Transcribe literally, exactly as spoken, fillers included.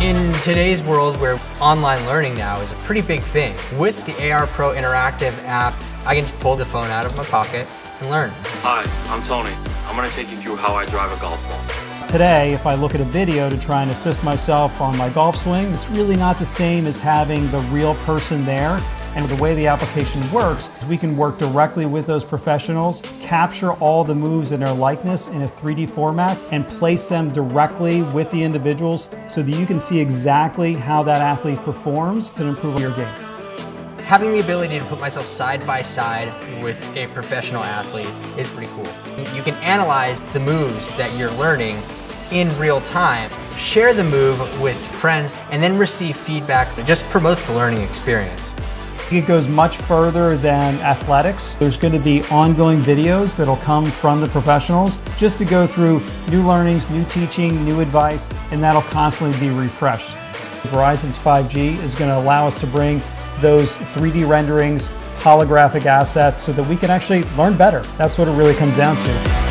In today's world where online learning now is a pretty big thing, with the A R Pro Interactive app, I can just pull the phone out of my pocket and learn. Hi, I'm Tony. I'm going to take you through how I drive a golf ball. Today, if I look at a video to try and assist myself on my golf swing, it's really not the same as having the real person there. And the way the application works, we can work directly with those professionals, capture all the moves in their likeness in a three D format, and place them directly with the individuals so that you can see exactly how that athlete performs to improve your game. Having the ability to put myself side by side with a professional athlete is pretty cool. You can analyze the moves that you're learning in real time, share the move with friends, and then receive feedback. It just promotes the learning experience. It goes much further than athletics. There's going to be ongoing videos that'll come from the professionals just to go through new learnings, new teaching, new advice, and that'll constantly be refreshed. Verizon's five G is going to allow us to bring those three D renderings, holographic assets, so that we can actually learn better. That's what it really comes down to.